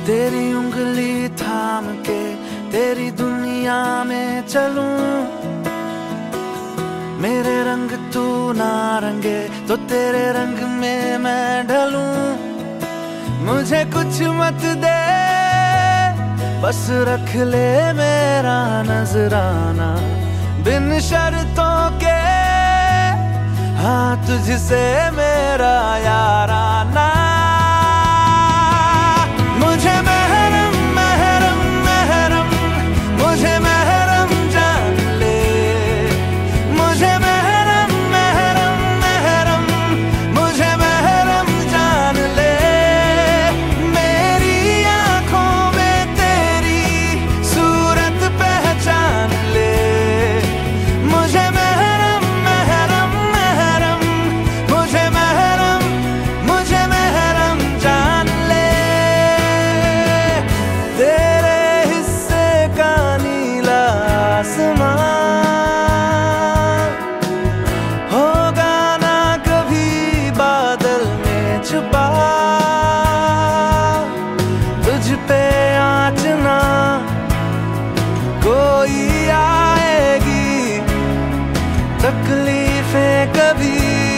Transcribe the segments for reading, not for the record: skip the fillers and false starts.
तेरी उंगली थाम के तेरी दुनिया में चलूं, मेरे रंग तू ना रंगे तो तेरे रंग में मैं ढलूं। मुझे कुछ मत दे, बस रख ले मेरा नजराना, बिन शर्तों के हाँ तुझसे मेरा याराना। मुझे महरम महरम महरम, मुझे महरम जान ले, मुझे महरम महरम महरम, मुझे महरम जान ले। मेरी आंखों में तेरी सूरत पहचान ले, मुझे महरम महरम महरम, मुझे महरम जान ले। तेरे हिस्से का नीला आसमां होगा ना कभी बादल में छुपा, तुझ पे आँच ना कोई आएगी, तकलीफें कभी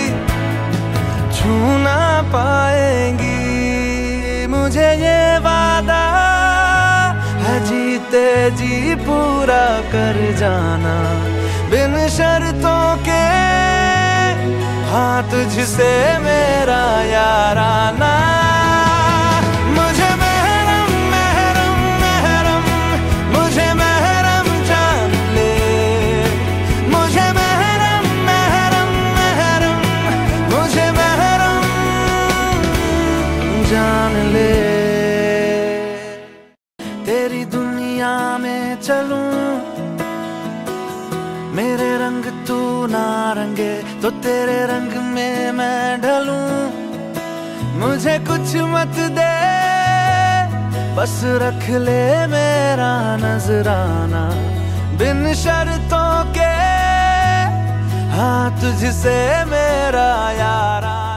छू ना पाएंगी। मुझे ये वादा है जीते जी पूरा कर जाना, बिन शर्तों के हाँ तुझसे मेरा याराना। मुझे महरम महरम महरम, मुझे महरम जान ले, मुझे महरम महरम महरम, मुझे महरम जान ले। तेरी दुनिया में चलूं, मेरे रंग तू ना रंगे तो तेरे रंग में मैं ढलूं। मुझे कुछ मत दे, बस रख ले मेरा नजराना, बिन शर्तों के हाँ तुझसे मेरा याराना।